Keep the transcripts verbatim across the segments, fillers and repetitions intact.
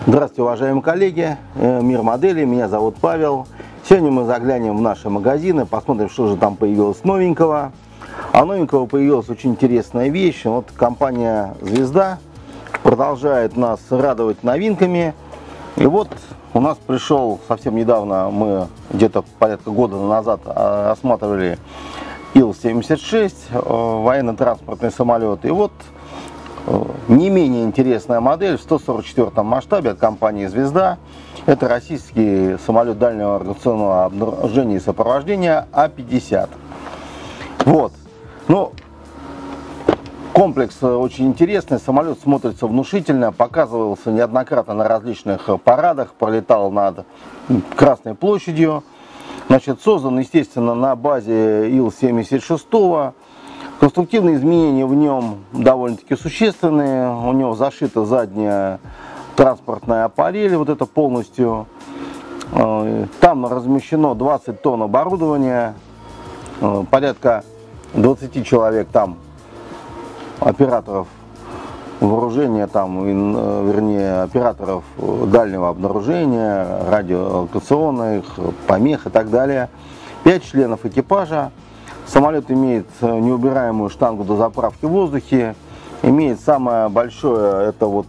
Здравствуйте, уважаемые коллеги, мир модели, меня зовут Павел. Сегодня мы заглянем в наши магазины, посмотрим, что же там появилось новенького. А новенького появилась очень интересная вещь. Вот компания «Звезда» продолжает нас радовать новинками. И вот у нас пришел совсем недавно, мы где-то порядка года назад осматривали Ил семьдесят шесть, военно-транспортный самолет. И вот не менее интересная модель в сто сорок четвёртом масштабе от компании «Звезда». Это российский самолет дальнего радиационного обнаружения и сопровождения А пятьдесят. Вот. Ну, комплекс очень интересный. Самолет смотрится внушительно. Показывался неоднократно на различных парадах. Пролетал над Красной площадью. Значит, создан, естественно, на базе Ил семьдесят шесть. Конструктивные изменения в нем довольно-таки существенные. У него зашита задняя транспортная аппарель, вот это полностью. Там размещено двадцать тонн оборудования, порядка двадцати человек там, операторов вооружения, там, вернее, операторов дальнего обнаружения, радиолокационных, помех и так далее. пять членов экипажа. Самолет имеет неубираемую штангу до заправки в воздухе, имеет самое большое, это вот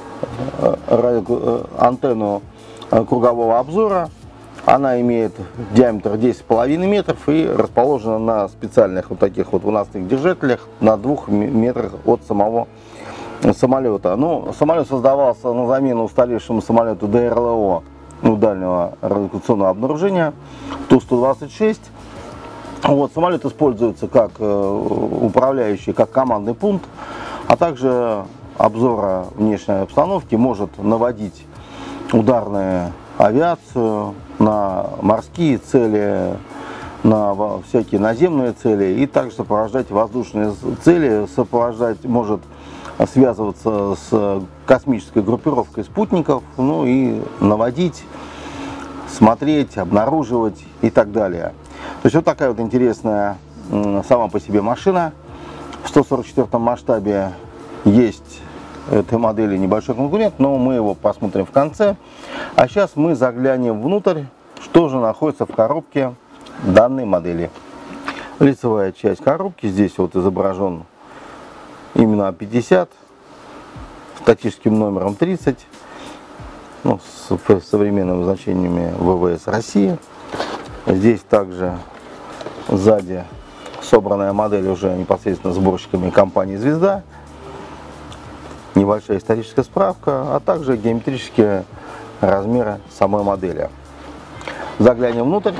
антенну кругового обзора. Она имеет диаметр десять с половиной метров и расположена на специальных вот таких вот выносных держателях на двух метрах от самого самолета. Ну, самолет создавался на замену устаревшему самолету Д Р Л О, ну, дальнего радиолокационного обнаружения, Ту сто двадцать шесть. Вот, самолет используется как э, управляющий, как командный пункт, а также обзора внешней обстановки, может наводить ударную авиацию на морские цели, на всякие наземные цели, и также сопровождать воздушные цели, сопровождать, может связываться с космической группировкой спутников, ну и наводить, смотреть, обнаруживать и так далее. То есть вот такая вот интересная сама по себе машина. В сто сорок четвёртом масштабе есть этой модели небольшой конкурент, но мы его посмотрим в конце. А сейчас мы заглянем внутрь, что же находится в коробке данной модели. Лицевая часть коробки. Здесь вот изображен именно А пятьдесят с тактическим номером тридцать, ну, с современными значениями вэ вэ эс России. Здесь также сзади собранная модель уже непосредственно сборщиками компании «Звезда». Небольшая историческая справка, а также геометрические размеры самой модели. Заглянем внутрь.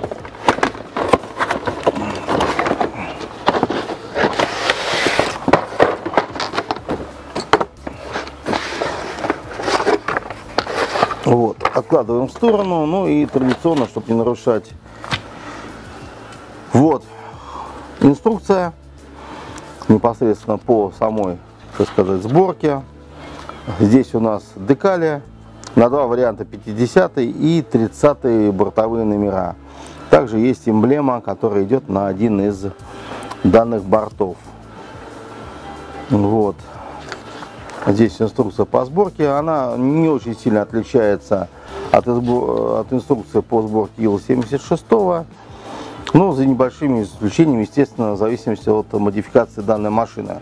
Вот, откладываем в сторону, ну и традиционно, чтобы не нарушать. Вот инструкция непосредственно по самой, так сказать, сборке. Здесь у нас декали на два варианта: пятидесятый и тридцатый бортовые номера. Также есть эмблема, которая идет на один из данных бортов. Вот. Здесь инструкция по сборке. Она не очень сильно отличается от, от инструкции по сборке Ил семьдесят шесть. Но за небольшими исключениями, естественно, в зависимости от модификации данной машины.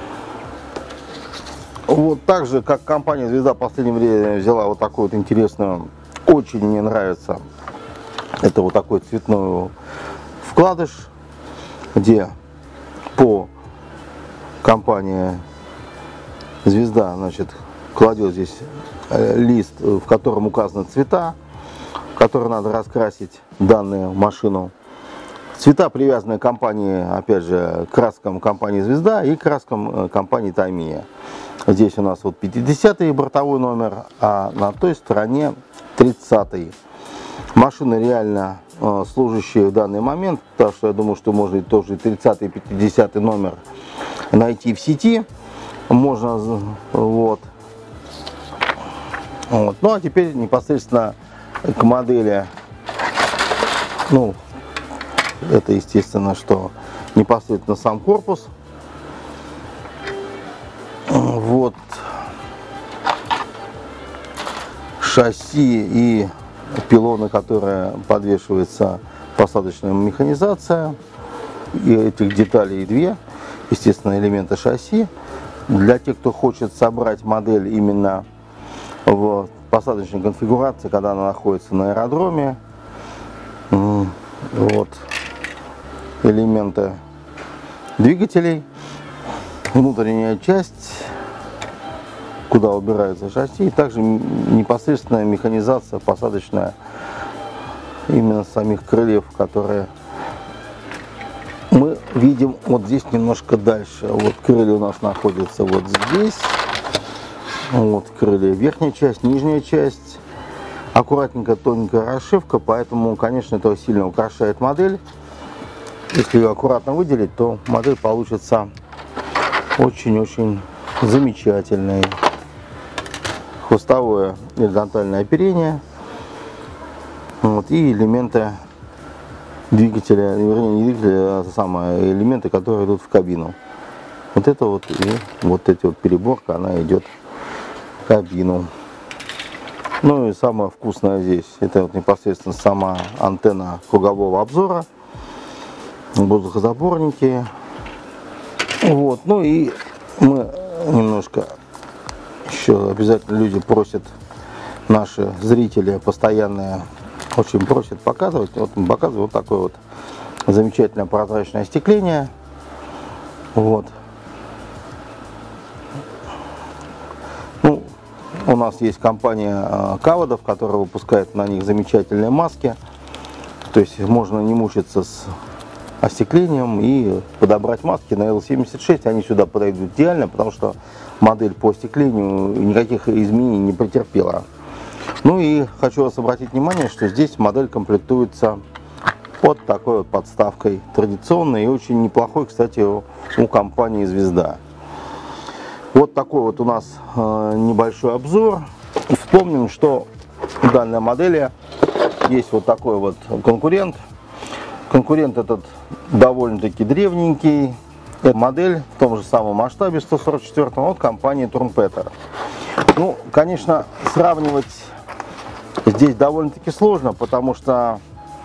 Вот так же, как компания «Звезда» в последнее время взяла вот такую вот интересную, очень мне нравится, это вот такой цветной вкладыш, где по компании «Звезда», значит, кладет здесь лист, в котором указаны цвета, в которые надо раскрасить данную машину. Цвета привязаны к компании, опять же, к краскам компании «Звезда» и краскам компании «Тamiya». Здесь у нас вот пятидесятый бортовой номер, а на той стороне тридцатый. Машины реально э, служащие в данный момент, так что я думаю, что можно и тоже тридцатый и пятидесятый номер найти в сети. Можно, вот. Вот. Ну а теперь непосредственно к модели. Ну, это естественно, что непосредственно сам корпус. Вот. шасси и пилоны, которые подвешиваются посадочная механизация. И этих деталей две, естественно, элементы шасси. Для тех, кто хочет собрать модель именно в посадочной конфигурации, когда она находится на аэродроме, вот элементы двигателей, внутренняя часть, куда убираются шасси, и также непосредственная механизация посадочная именно самих крыльев, которые мы видим вот здесь немножко дальше. Вот крылья у нас находятся вот здесь. Вот крылья, верхняя часть, нижняя часть. Аккуратненько, тоненькая расшивка, поэтому, конечно, это сильно украшает модель. Если ее аккуратно выделить, то модель получится очень-очень замечательной. Хвостовое горизонтальное оперение. Вот, и элементы двигателя, вернее, не двигателя, а самые элементы, которые идут в кабину. Вот это вот и вот эти вот переборка, она идет в кабину. Ну и самое вкусное здесь, это вот непосредственно сама антенна кругового обзора, воздухозаборники. Вот, ну и мы немножко еще обязательно люди просят, наши зрители постоянные очень просят показывать. Вот мы показываем вот такое вот замечательное прозрачное остекление. Вот. Ну, у нас есть компания Кавадов, которая выпускает на них замечательные маски. То есть можно не мучиться с остеклением и подобрать маски на эл семьдесят шесть. Они сюда подойдут идеально, потому что модель по остеклению никаких изменений не претерпела. Ну и хочу вас обратить внимание, что здесь модель комплектуется вот такой вот подставкой, традиционной и очень неплохой, кстати, у компании Звезда. Вот такой вот у нас э, небольшой обзор. Вспомним, что у данной модели есть вот такой вот конкурент. Конкурент этот довольно-таки древненький. Это модель в том же самом масштабе сто сорок четвёртом от компании Trumpeter. Ну, конечно, сравнивать здесь довольно-таки сложно, потому что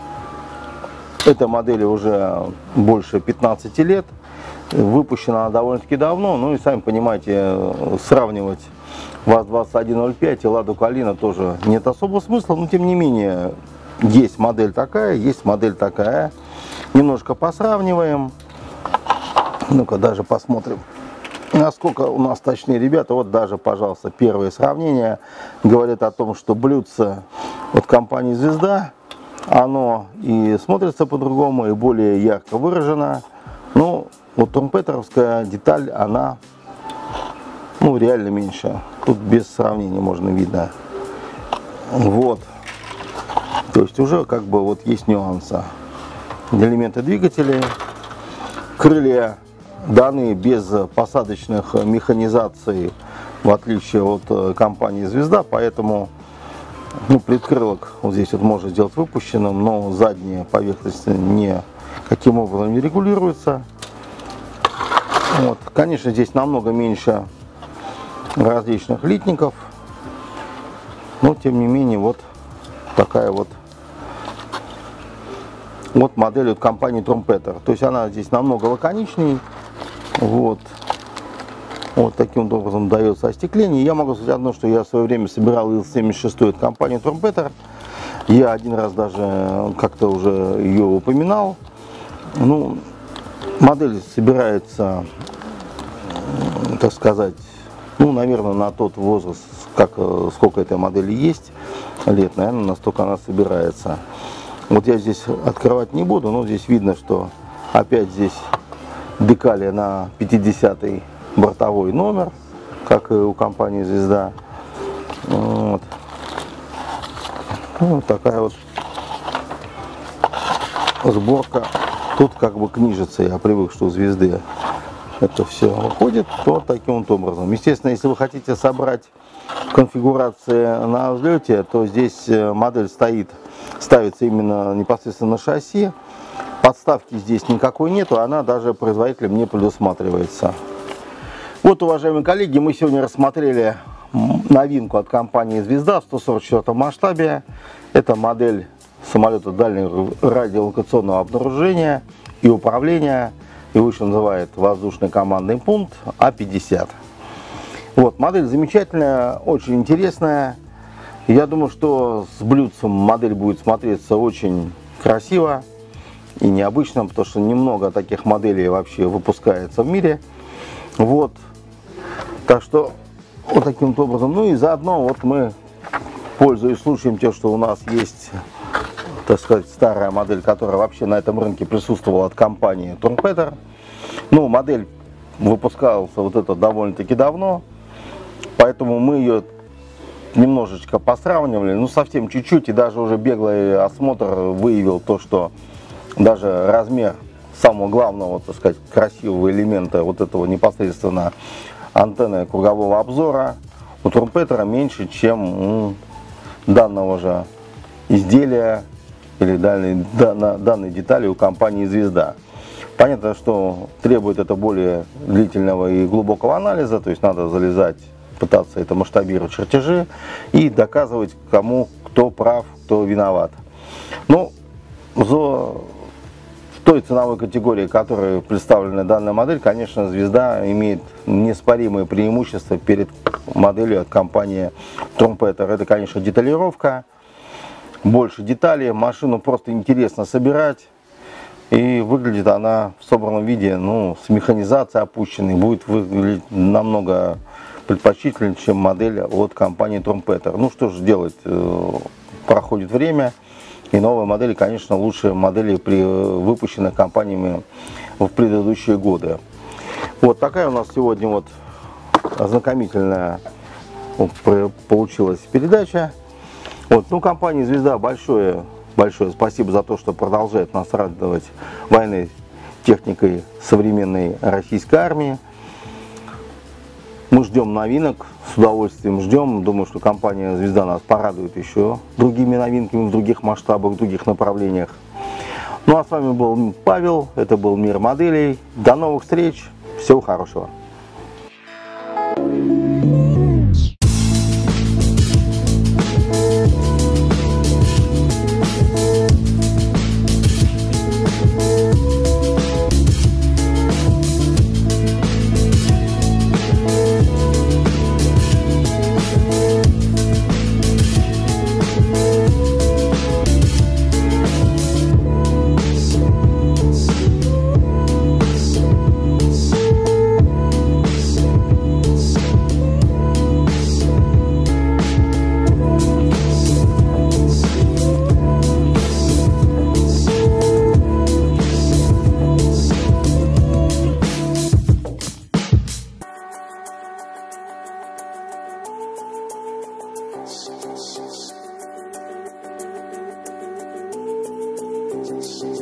этой модели уже больше пятнадцати лет. Выпущена она довольно-таки давно. Ну и сами понимаете, сравнивать ВАЗ двадцать один ноль пять и Ладу Калина тоже нет особого смысла. Но тем не менее, есть модель такая, есть модель такая. Немножко посравниваем. Ну-ка даже посмотрим, насколько у нас точнее ребята. Вот даже, пожалуйста, первые сравнения говорят о том, что блюдце от компании Звезда, оно и смотрится по-другому, и более ярко выражено. Ну, вот трумпетеровская деталь, она, ну, реально меньше. Тут без сравнения можно видно. Вот. То есть уже как бы вот есть нюансы. Элементы двигателей. Крылья даны без посадочных механизаций, в отличие от компании Звезда, поэтому, ну, предкрылок вот здесь вот можно сделать выпущенным, но задняя поверхность никаким образом не регулируется. Вот. Конечно, здесь намного меньше различных литников, но тем не менее вот такая вот вот модель от компании Trumpeter. То есть она здесь намного лаконичнее. Вот. Вот таким образом дается остекление. Я могу сказать одно, что я в свое время собирал эл семьдесят шесть от компании Trumpeter. Я один раз даже как-то уже ее упоминал. Ну, модель собирается, так сказать, ну, наверное, на тот возраст, как, сколько этой модели есть лет, наверное, настолько она собирается. Вот я здесь открывать не буду, но здесь видно, что опять здесь декали на пятидесятый бортовой номер, как и у компании Звезда. Вот. Вот такая вот сборка. Тут как бы книжится, я привык, что у Звезды это все выходит, то таким вот образом. Естественно, если вы хотите собрать конфигурации на взлете, то здесь модель стоит, ставится именно непосредственно на шасси. Подставки здесь никакой нету, она даже производителем не предусматривается. Вот, уважаемые коллеги, мы сегодня рассмотрели новинку от компании «Звезда» в сто сорок четвёртом масштабе. Это модель самолета дальнего радиолокационного обнаружения и управления. Его еще называют воздушный командный пункт А пятьдесят. Вот, модель замечательная, очень интересная. Я думаю, что с блюдцем модель будет смотреться очень красиво и необычно, потому что немного таких моделей вообще выпускается в мире. Вот. Так что вот таким образом. Ну и заодно вот мы, пользуясь случаем, тем, что у нас есть, так сказать, старая модель, которая вообще на этом рынке присутствовала от компании Trumpeter. Ну, модель выпускалась вот это довольно-таки давно, поэтому мы ее немножечко посравнивали, ну совсем чуть-чуть, и даже уже беглый осмотр выявил то, что даже размер самого главного, так сказать, красивого элемента вот этого непосредственно антенны кругового обзора у Trumpeter меньше, чем у данного же изделия или данной, данной детали у компании «Звезда». Понятно, что требует это более длительного и глубокого анализа, то есть надо залезать, пытаться это масштабировать чертежи и доказывать, кому кто прав, кто виноват. Ну, за в той ценовой категории, которой представлена данная модель, конечно, «Звезда» имеет неоспоримые преимущества перед моделью от компании Trumpeter. Это, конечно, деталировка, больше деталей, машину просто интересно собирать. И выглядит она в собранном виде, ну, с механизацией опущенной, будет выглядеть намного предпочтительнее, чем модель от компании Trumpeter. Ну, что же делать, проходит время, и новые модели, конечно, лучше модели, при выпущенных компаниями в предыдущие годы. Вот такая у нас сегодня вот ознакомительная вот, получилась передача. Вот, ну, компания «Звезда» большое Большое спасибо за то, что продолжает нас радовать военной техникой современной российской армии. Мы ждем новинок, с удовольствием ждем. Думаю, что компания «Звезда» нас порадует еще другими новинками в других масштабах, в других направлениях. Ну а с вами был Павел, это был «Мир моделей». До новых встреч, всего хорошего. We'll be right back.